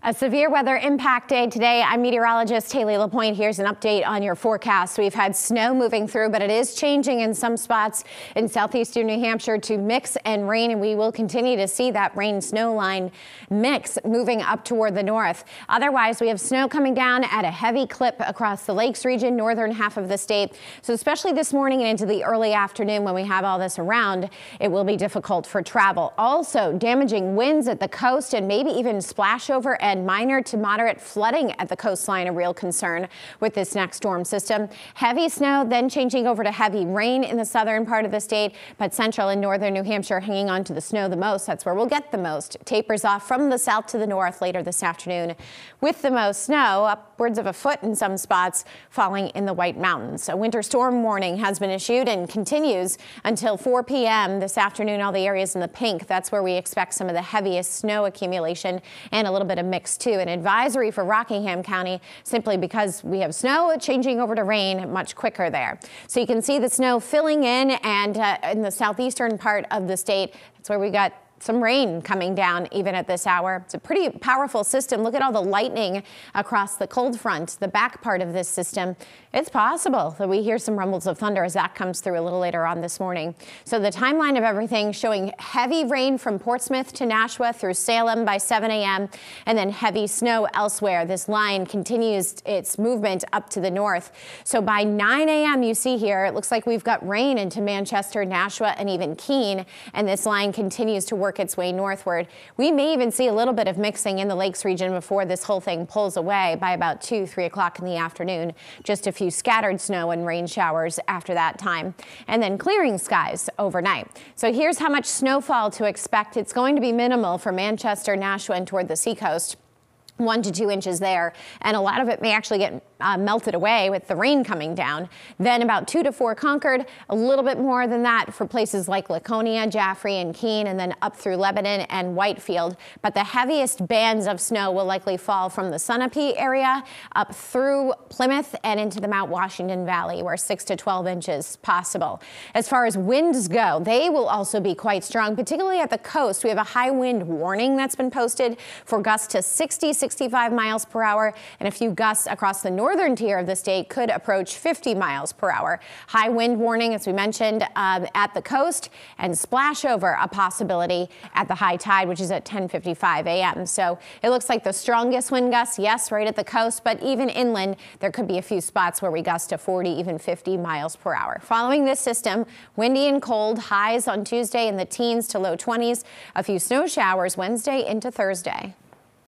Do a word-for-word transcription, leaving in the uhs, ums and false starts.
A severe weather impact day today. I'm meteorologist Hayley LaPoint. Here's an update on your forecast. We've had snow moving through, but it is changing in some spots in southeastern New Hampshire to mix and rain, and we will continue to see that rain-snow line mix moving up toward the north. Otherwise, we have snow coming down at a heavy clip across the lakes region, northern half of the state. So especially this morning and into the early afternoon when we have all this around, it will be difficult for travel. Also, damaging winds at the coast and maybe even splash over and And minor to moderate flooding at the coastline, a real concern with this next storm system. Heavy snow, then changing over to heavy rain in the southern part of the state, but central and northern New Hampshire hanging on to the snow the most. That's where we'll get the most. Tapers off from the south to the north later this afternoon with the most snow, upwards of a foot in some spots, falling in the White Mountains. A winter storm warning has been issued and continues until four p m this afternoon. All the areas in the pink, that's where we expect some of the heaviest snow accumulation and a little bit of mix too. An advisory for Rockingham County simply because we have snow changing over to rain much quicker there. So you can see the snow filling in, and uh, in the southeastern part of the state, that's where we got some rain coming down even at this hour. It's a pretty powerful system. Look at all the lightning across the cold front, the back part of this system. It's possible that we hear some rumbles of thunder as that comes through a little later on this morning. So the timeline of everything showing heavy rain from Portsmouth to Nashua through Salem by seven a m and then heavy snow elsewhere. This line continues its movement up to the north. So by nine a m you see here, it looks like we've got rain into Manchester, Nashua, and even Keene, and this line continues to work its way northward. We may even see a little bit of mixing in the lakes region before this whole thing pulls away by about two, three o'clock in the afternoon. Just a few scattered snow and rain showers after that time, and then clearing skies overnight. So here's how much snowfall to expect. It's going to be minimal for Manchester, Nashua, and toward the seacoast. One to two inches there, and a lot of it may actually get uh, melted away with the rain coming down. Then about two to four Concord, a little bit more than that for places like Laconia, Jaffrey, and Keene, and then up through Lebanon and Whitefield. But the heaviest bands of snow will likely fall from the Sunapee area up through Plymouth and into the Mount Washington Valley, where six to twelve inches possible. As far as winds go, they will also be quite strong, particularly at the coast. We have a high wind warning that's been posted for gusts to sixty, sixty-five miles per hour, and a few gusts across the northern tier of the state could approach fifty miles per hour. High wind warning, as we mentioned, uh, at the coast, and splash over a possibility at the high tide, which is at ten fifty-five a m So it looks like the strongest wind gusts, yes, right at the coast, but even inland, there could be a few spots where we gust to forty, even fifty miles per hour. Following this system, windy and cold, highs on Tuesday in the teens to low twenties, a few snow showers Wednesday into Thursday.